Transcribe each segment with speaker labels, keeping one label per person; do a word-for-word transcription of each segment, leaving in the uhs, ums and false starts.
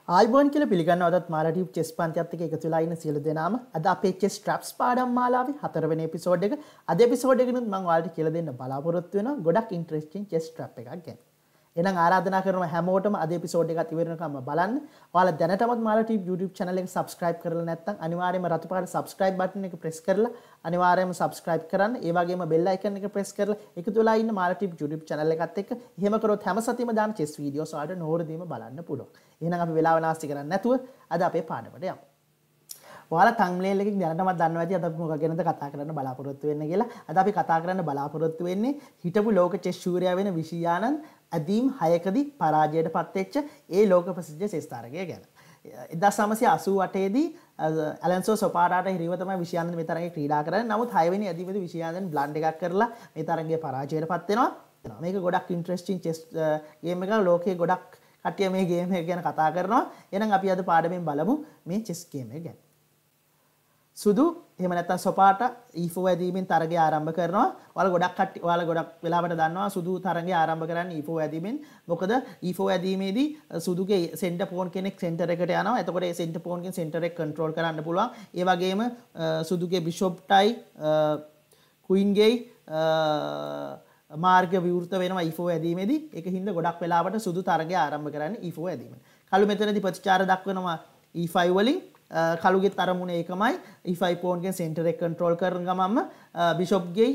Speaker 1: ආයිබෝන් කියලා පිළිගන්නවදත් MarlaTUBE chess පන්තියත් එක්ක එකතු වෙලා ඉන්න සියලු දෙනාම අද අපේ chess traps පාඩම් මාලාවේ හතරවෙනි එපිසෝඩ් එක අද එපිසෝඩ් එකෙනුත් මම ඔයාලට කියලා දෙන්න බලාපොරොත්තු වෙනවා ගොඩක් ඉන්ටරෙස්ටිං chess trap එකක් ගැන. එහෙනම් ආරාධනා කරනවා හැමෝටම අද එපිසෝඩ් එකත් ඉවර වෙනකම් බලන්න. ඔයාලා දැනටමත් MarlaTUBE YouTube channel එක subscribe කරලා නැත්නම් අනිවාර්යයෙන්ම රතු පාට subscribe button එක press කරලා අනිවාර්යයෙන්ම subscribe කරන්න. ඒ වගේම bell icon එක press කරලා එකතු වෙලා ඉන්න MarlaTUBE YouTube channel එකත් එක්ක එහෙම කරොත් හැම සතියෙම දාන chess videos ඔයාලට නොවරදීම බලන්න පුළුවන්. එහෙනම් අපි වෙලාව නාස්ති කරන්නේ නැතුව අද අපේ පාඩමට යමු. ඔයාලා thumbnail එකකින් දැනටමත් දන්නවා ඇති අද අපි මොකක් ගැනද කතා කරන්න බලාපොරොත්තු වෙන්නේ කියලා. අද අපි කතා කරන්න බලාපොරොත්තු වෙන්නේ හිටපු ලෝක චෙස් ශූරයා වෙන විශි ආනන්ද අදීම් හයකදී පරාජයට පත් වෙච්ච ඒ ලෝක ප්‍රසිද්ධ චෙස් තාරකයා ගැන. එක්දාස් නවසිය අසූ අටේ දී ඇලන්සෝ සොපාරාට හිරිව තමයි විශි ආනන්ද මේ තරගයේ ක්‍රීඩා කරන්නේ. නමුත් හයවෙනි අදීමේදී විශි ආනන්ද බ්ලන්ඩ් එකක් කරලා මේ තරගයේ පරාජයට පත් වෙනවා. මේක ගොඩක් ඉන්ටරෙස්ටිං චෙස් ගේම් එකක්. ලෝකයේ ගොඩක් කට්ටිය මේ ගේම් එක ගැන කතා කරනවා. එහෙනම් අපි අද පාඩමෙන් බලමු මේ චෙස් ගේම් එක ගැන. සුදු එහෙම නැත්නම් සොපාට E four ඇදීමෙන් තරගය ආරම්භ කරනවා. ඔයාලා ගොඩක් කට්ටිය ඔයාලා ගොඩක් වෙලාවට දන්නවා සුදු තරගය ආරම්භ කරන්නේ E four ඇදීමෙන්. මොකද E four ඇදීමේදී සුදුගේ සෙන්ටර් පෝන් කෙනෙක් සෙන්ටර් එකට යනවා. එතකොට ඒ සෙන්ටර් පෝන් කෙනෙක් සෙන්ටර් එක කන්ට්‍රෝල් කරන්න පුළුවන්. ඒ වගේම සුදුගේ බිෂොප්ටයි ක්වීන්ගේ මාර්ග විවෘත වෙනවා E four ඇදීමේදී. ඒක හින්දා ගොඩක් වෙලාවට සුදු තරගය ආරම්භ කරන්නේ E four ඇදීමෙන්. කළු මෙතනදී ප්‍රතිචාර දක්වනවා E five වලින්. කළුගේ තරමුණ ඒකමයි E five pawn ගෙන් center එක control කරන ගමන්ම bishop ගේ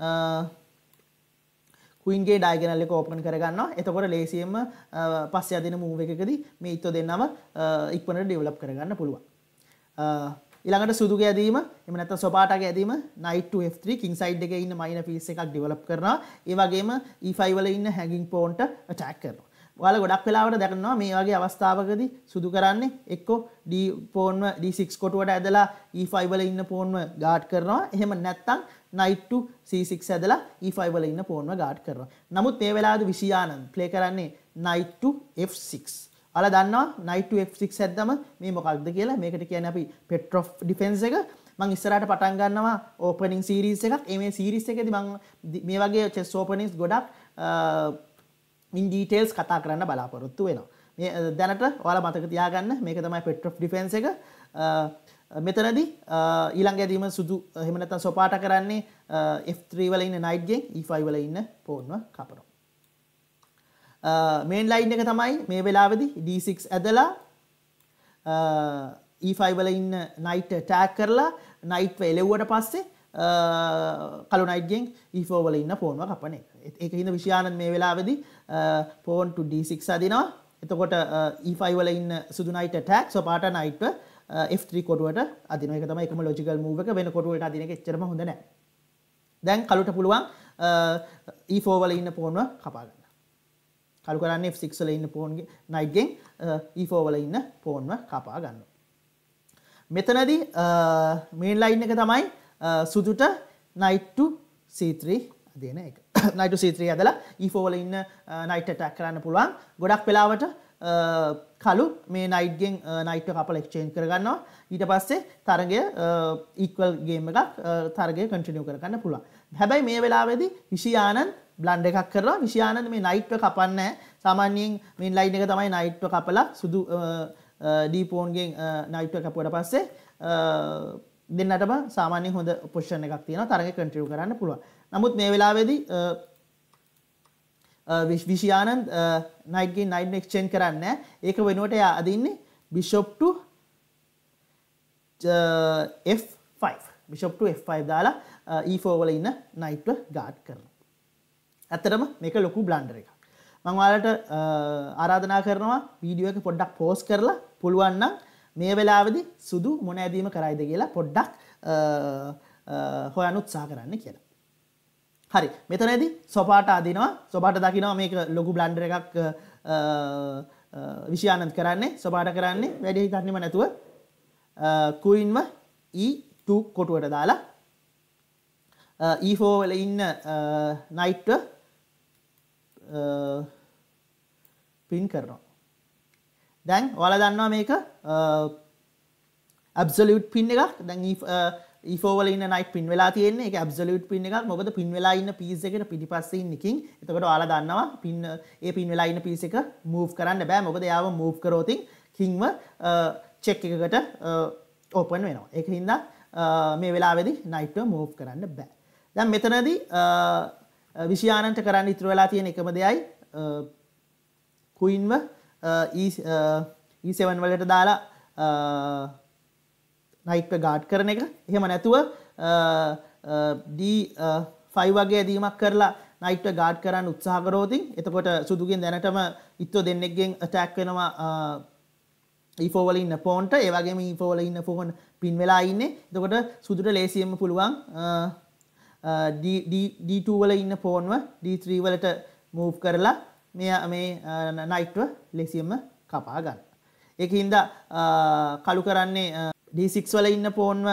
Speaker 1: queen ගේ diagonal එක open කරගන්නවා. එතකොට ලේසියෙන්ම පස්සේ අදින move එකකදී මේ ඊතෝ දෙන්නම ඉක්මනට develop කරගන්න පුළුවන්. ඊළඟට සුදුගේ ඇදීම එහෙම නැත්නම් සොපාටගේ ඇදීම knight to F three king side එකේ ඉන්න minor piece එකක් develop කරනවා. ඒ වගේම E five වල ඉන්න hanging pawn ට attack කරනවා. ඔයාලා ගොඩක් වෙලාවට දකිනවා මේ වගේ අවස්ථාවකදී සුදු කරන්නේ එක්කෝ D pawn D six කොටුවට ඇදලා E five වල ඉන්න pawn guard කරනවා. එහෙම නැත්නම් knight to C six ඇදලා E five වල ඉන්න pawn guard කරනවා. නමුත් මේ වෙලාවේදී විශි ආනන්ද play කරන්නේ knight to F six. ඔයාලා දන්නවා knight to F six ඇද්දම මේ මොකක්ද කියලා. මේකට කියන්නේ අපි Petrov defense එක. මම ඉස්සරහට පටන් ගන්නවා opening series එකක්. මේ series එකේදී මම මේ වගේ chess openings ගොඩක් in details කතා කරන්න බලාපොරොත්තු වෙනවා. මේ දැනට ඔයාලා මතක තියාගන්න මේක තමයි Petrov defense එක. මෙතනදී ඊළඟ ඇදීම සුදු එහෙම නැත්නම් සොපාට කරන්නේ F three වල ඉන්න knight ගෙන් E five වල ඉන්න pawn එක කපනවා. main line එක තමයි මේ වෙලාවේදී D six ඇදලා E five වල ඉන්න knight attack කරලා knight එලෙව්වට පස්සේ කළු knight ගෙන් E four වල ඉන්න pawn එක කපන එක. ඒක හින්දා විශි ආනන්ද මේ වෙලාවේදී pawn to D six අදිනවා. එතකොට E five වල ඉන්න සුදු knight attack සොපාට knight F three කොටුවට අදිනවා. ඒක තමයි එකම logical move එක. වෙන කොටුවකට අදින එක එච්චරම හොඳ නැහැ. දැන් කළුට පුළුවන් E four වල ඉන්න pawn එක කපා ගන්න. කළු කරන්නේ F six වල ඉන්න pawn knight ගෙන් E four වල ඉන්න pawn එක කපා ගන්නවා. මෙතනදී main line එක තමයි සුදුට knight to C three අදින එක. knight to C three ඇදලා E four වල ඉන්න knight attack කරන්න පුළුවන්. ගොඩක් වෙලාවට කළු මේ knight ගෙන් knight එක කපලා exchange කරගන්නවා. ඊට පස්සේ තරගය equal game එකක් තරගය continue කරගන්න පුළුවන්. හැබැයි මේ වෙලාවේදී විශි ආනන්ද බ්ලන්ඩ් එකක් කරනවා. විශි ආනන්ද මේ knight එක කපන්නේ නැහැ. සාමාන්‍යයෙන් main line එක තමයි knight එක කපලා සුදු D pawn ගෙන් knight එක කපුවට පස්සේ දෙන්නටම සාමාන්‍යයෙන් හොඳ පොසිෂන් එකක් තියෙනවා. තරගය continue කරන්න පුළුවන්. නමුත් මේ වෙලාවේදී විශි ආනන්ද knight ගෙන් knight exchange කරන්නේ නැහැ. ඒක වෙනුවට එයා අදින්නේ bishop to F five. bishop to F five දාලා E four වල ඉන්න knight එක guard කරනවා. ඇත්තටම මේක ලොකු බ්ලන්ඩර් එකක්. මම ඔයාලට ආරාධනා කරනවා වීඩියෝ එක පොඩ්ඩක් පෝස් කරලා පුළුවන් නම් මේ වෙලාවේදී සුදු මොන ඇදීම කරයිද කියලා පොඩ්ඩක් හොයන්න උත්සාහ කරන්න කියලා. හරි. මෙතනදී සොපාට අදිනවා. සොපාට දකිනවා මේක ලොකු බ්ලන්ඩර් එකක් විශි ආනන්ද කරන්නේ. සොපාට කරන්නේ වැඩි හිතන්නෙම නැතුව queenම E two කොටුවට දාලා E four වල ඉන්න knight පින් කරනවා. දැන් ඔයාලා දන්නවා මේක absolute pin එකක්. දැන් E four වල ඉන්න knight pin වෙලා තියෙන්නේ. ඒක absolute pin එකක්. මොකද pin වෙලා ඉන්න piece එකට පිටිපස්සේ ඉන්න king. එතකොට ඔයාලා දන්නවා pin ඒ pin වෙලා ඉන්න piece එක move කරන්න බෑ. මොකද එයාව move කරොත් කිංව චෙක් එකකට ඕපන් වෙනවා. ඒක හින්දා මේ වෙලාවේදී නයිට් එක මූව් කරන්න බෑ. දැන් මෙතනදී විෂි ආනන්දට කරන්න ඉතුරු වෙලා තියෙන එකම දෙයයි queenව e seven වලට දාලා නයිට් එක ගාඩ් කරන එක. එහෙම නැතුව d five වගේ ඇදීමක් කරලා නයිට් එක ගාඩ් කරන්න උත්සාහ කරොත් එතකොට සුදුගෙන් දැනටම ඉත්තෝ දෙන්නෙක්ගෙන් අටැක් වෙනවා e four වල ඉන්න පෝන්ට. ඒ වගේම e four වල ඉන්න පෝන් පින් වෙලා ඉන්නේ. එතකොට සුදුට ලේසියෙන්ම පුළුවන් d two වල ඉන්න පෝන්ව d three වලට මූව් කරලා මේ මේ නයිට්ව ලේසියෙන්ම කපා ගන්න. ඒකින්ද කළු කරන්නේ d six වල ඉන්න පෝන්ව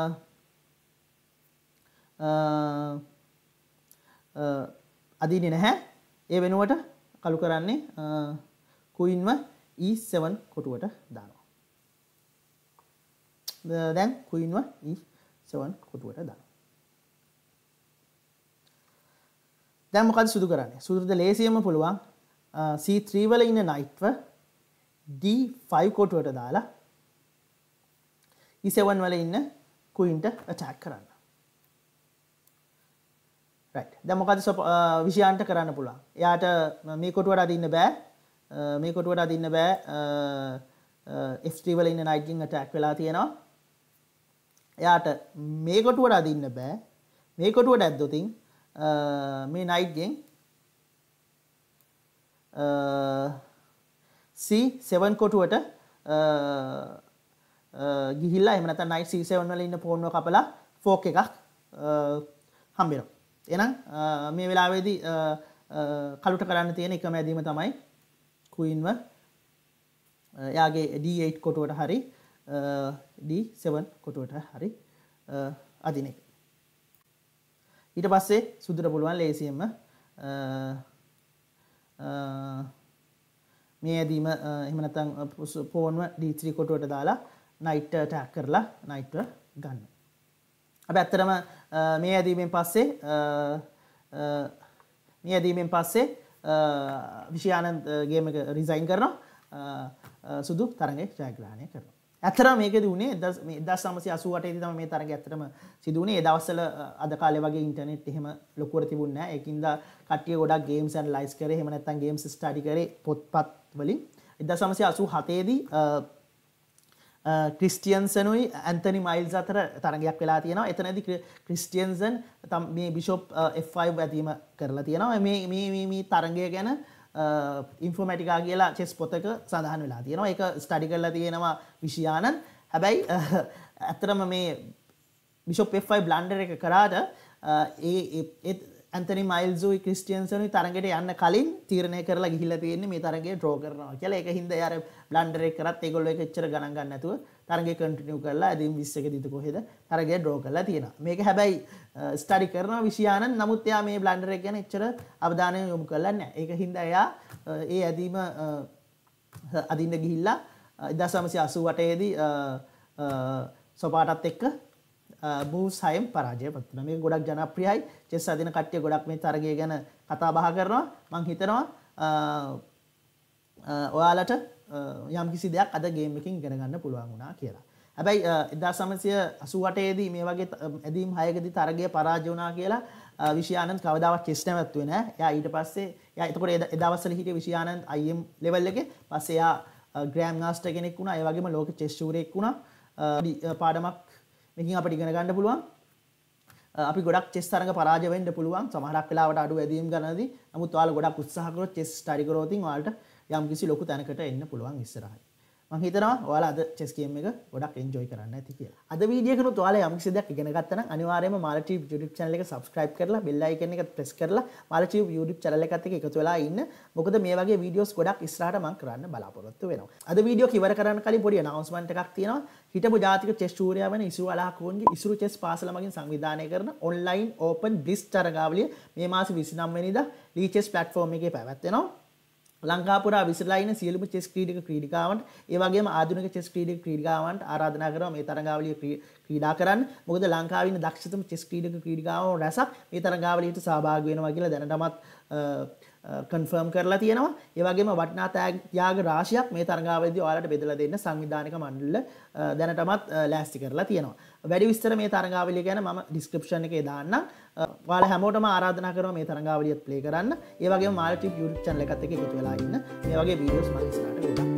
Speaker 1: අදින්නේ නැහැ. ඒ වෙනුවට කළු කරන්නේ queenව e seven කොටුවට දානවා. දැන් queenව e seven කොටුවට දානවා. දැන් මොකද සුදු කරන්නේ? සුදුට ලේසියෙන්ම පුළුවන් c three වල ඉන්න නයිට්ව d five කොටුවට දාලා e seven වල ඉන්න queenට attack කරන්න. right. දැන් මොකද විෂයාන්ට කරන්න පුළුවන්? එයාට මේ කොටුවට අදින්න බෑ. මේ කොටුවට අදින්න බෑ. f three වල ඉන්න නයිට් ගෙන් attack වෙලා තියෙනවා. එයාට මේ කොටුවට අදින්න බෑ. මේ කොටුවට ඇද්දොත් මේ නයිට් ගෙන් c seven කොටුවට ගිහිල්ලා එහෙම නැත්නම් නයිට් c seven වල ඉන්න පෝන්ව කපලා ෆෝක් එකක් හම්බ වෙනවා. එහෙනම් මේ වෙලාවේදී කළුට කරන්න තියෙන එකම ඇදීම තමයි queenව එයාගේ d eight කොටුවට හරි d seven කොටුවට හරි අදින එක. ඊට පස්සේ සුදුට පුළුවන් ලේසියෙන්ම මේ ඇදීම එහෙම නැත්නම් පෝන්ව d three කොටුවට දාලා නයිට් අටැක් කරලා නයිට් ගන්න. අපි ඇත්තටම මේ ඇදීමෙන් පස්සේ මේ ඇදීමෙන් පස්සේ විෂි ආනන්ද ගේම් එක රිසයින් කරනවා. සුදු තරඟේ ජයග්‍රහණය කරනවා. ඇත්තටම මේකදී උනේ මේ එක්දාස් නවසිය අසූඅට දී තමයි මේ තරඟය ඇත්තටම සිදු වුණේ. ඒ දවස්වල අද කාලේ වගේ ඉන්ටර්නෙට් එහෙම ලොකුවට තිබුණේ නැහැ. ඒකින්ද කට්ටිය ගොඩක් ගේම්ස් ඇනලයිස් කරේ. එහෙම නැත්නම් ගේම්ස් ස්ටඩි කරේ පොත්පත් වලින්. එක්දාස් නවසිය අසූහතේ දී ක්‍රිස්ටියන්සනුයි ඇන්තනි මයිල්ස් අතර තරගයක් වෙලා තියෙනවා. එතනදී ක්‍රිස්ටියන්සන් මේ බිෂොප් f five ඇදීම කරලා තියෙනවා. මේ මේ මේ තරගය ගැන ඉන්ෆෝමැටිකා කියලා චෙස් පොතක සඳහන් වෙලා තියෙනවා. ඒක ස්ටඩි කරලා තියෙනවා විෂි ආනන්ද. හැබැයි ඇත්තටම මේ බිෂොප් f five බ්ලන්ඩර් එක කරාට ඒ ඇන්තනි මයිල්ස්ුයි ක්‍රිස්ටියන්සනුයි තරගයට යන්න කලින් තීරණය කරලා ගිහිල්ලා තියෙන්නේ මේ තරගය ඩ්‍රෝ කරනවා කියලා. ඒක හින්දා යාර බ්ලන්ඩර් එක කරත් ඒගොල්ලෝ ඒක එච්චර ගණන් ගන්න නැතුව තරගය කන්ටිනියු කරලා ඇදීම් විස්සක දීතු කොහෙද තරගය ඩ්‍රෝ කරලා තියෙනවා. මේක හැබැයි ස්ටඩි කරනවා විෂි ආනන්ද. නමුත් එයා මේ බ්ලන්ඩර් එක ගැන එච්චර අවධානය යොමු කරලා නැහැ. ඒක හින්දා එයා ඒ ඇදීම අදින්න ගිහිල්ලා එක්දාස් නවසිය අසූඅට දී සොපාටත් එක්ක moves හයෙන් පරාජය පත් වුණා. මේක ගොඩක් ජනප්‍රියයි. චෙස් අදින කට්ටිය ගොඩක් මේ තරගය ගැන කතා බහ කරනවා. මම හිතනවා ඔයාලට යම් කිසි දෙයක් අද ගේම් එකකින් ඉගෙන ගන්න පුළුවන් වුණා කියලා. හැබැයි එක්දාස් නවසිය අසූඅට දී මේ වගේ ඇදීම් හයකදී තරගය පරාජය වුණා කියලා විෂි ආනන්ද කවදාවත් චෙස් නැවතුනේ නැහැ. එයා ඊට පස්සේ එයා එතකොට ඒ දවස්වල හිටිය Vishy Anand I M level එකේ. පස්සේ එයා ග්‍රෑන්ඩ් මාස්ටර් කෙනෙක් වුණා. ඒ වගේම ලෝක චෙස් ශූරයෙක් වුණා. පාඩමක් මේකින් අපිට ඉගෙන ගන්න පුළුවන්. අපි ගොඩක් චෙස් තරඟ පරාජය වෙන්න පුළුවන්. සමහරක් වෙලාවට අඩු ඇදීම් ගන්නදී. නමුත් ඔයාලා ගොඩක් උත්සාහ කරොත් චෙස් ස්ටඩි කරොත් ඔයාලට යම් කිසි ලොකු තැනකට එන්න පුළුවන් ඉස්සරහට. මම හිතනවා ඔයාලා අද චෙස් ගේම් එක ගොඩක් එන්ජොයි කරන්න ඇති කියලා. අද වීඩියෝ එකනොත් ඔයාලා යම් කිසි දෙයක් ඉගෙන ගත්තා නම් අනිවාර්යයෙන්ම MarlaTUBE YouTube channel එක subscribe කරලා bell icon එක press කරලා MarlaTUBE YouTube channel එකත් එක්ක එකතු වෙලා ඉන්න. මොකද මේ වගේ වීඩියෝස් ගොඩක් ඉස්සරහට මම කරන්න බලාපොරොත්තු වෙනවා. අද වීඩියෝ එක ඉවර කරන්න කලින් පොඩි announcement එකක් තියෙනවා. හිටපු ජාතික චෙස් ශූරයා වෙන ඉසුරු අලහකෝන්ගේ ඉසුරු චෙස් පාසල මගින් සංවිධානය කරන online open bliss තරගාවලිය මේ මාසේ විසිනම වෙනිදා ලී චෙස් platform එකේ පැවැත්වෙනවා. ලංකාව පුරා විසිරලා ඉන්න සියලුම චෙස් ක්‍රීඩක ක්‍රීඩිකාවන්ට ඒ වගේම ආධුනික චෙස් ක්‍රීඩක ක්‍රීඩිකාවන්ට ආරාධනා කරනවා මේ තරගාවලිය ක්‍රීඩා කරන්න. මොකද ලංකාවේ ඉන්න දක්ෂතම චෙස් ක්‍රීඩක ක්‍රීඩිකාවෝ රැසක් මේ තරගාවලියට සහභාගී වෙනවා කියලා දැනටමත් කන්ෆර්ම් කරලා තියෙනවා. ඒ වගේම වටිනා ත්‍යාග රාශියක් මේ තරඟාවලියදී ඔයාලට බෙදලා දෙන්න සංවිධානක මණ්ඩල දැනටමත් ලෑස්ති කරලා තියෙනවා. වැඩි විස්තර මේ තරඟාවලිය ගැන මම ඩිස්ක්‍රිප්ෂන් එකේ දාන්නම්. ඔයාලා හැමෝටම ආරාධනා කරනවා මේ තරඟාවලියත් ප්ලේ කරන්න. ඒ වගේම MarlaTUBE YouTube channel එකත් එක්ක එකතු වෙලා ඉන්න. මේ වගේ වීඩියෝස් මම ඉස්සරහට ගොඩක්